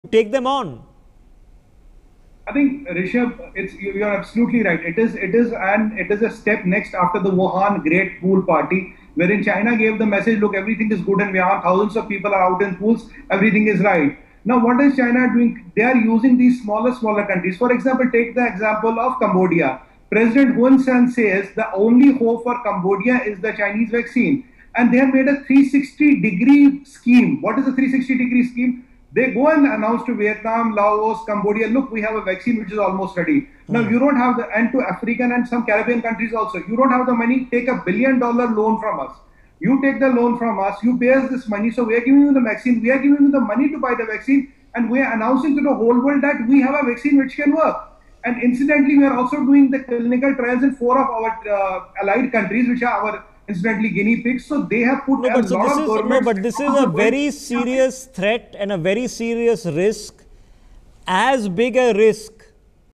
take them on? I think Rishabh, you're absolutely right. It is a step next after the Wuhan Great Pool Party, wherein China gave the message, look, everything is good in Wuhan, thousands of people are out in pools, everything is right. Now, what is China doing? They are using these smaller countries. For example, take the example of Cambodia. President Hun Sen says the only hope for Cambodia is the Chinese vaccine. And they have made a 360-degree scheme. What is a 360-degree scheme? They go and announce to Vietnam, Laos, Cambodia, look, we have a vaccine which is almost ready. Now, you don't have the, and to African and some Caribbean countries also, you don't have the money, take $1 billion loan from us. You take the loan from us, you pay us this money, so we are giving you the vaccine, we are giving you the money to buy the vaccine, and we are announcing to the whole world that we have a vaccine which can work. And incidentally, we are also doing the clinical trials in 4 of our allied countries, which are our incidentally guinea pigs. So they have put a lot of governments. But this is a very serious threat and a very serious risk, as big a risk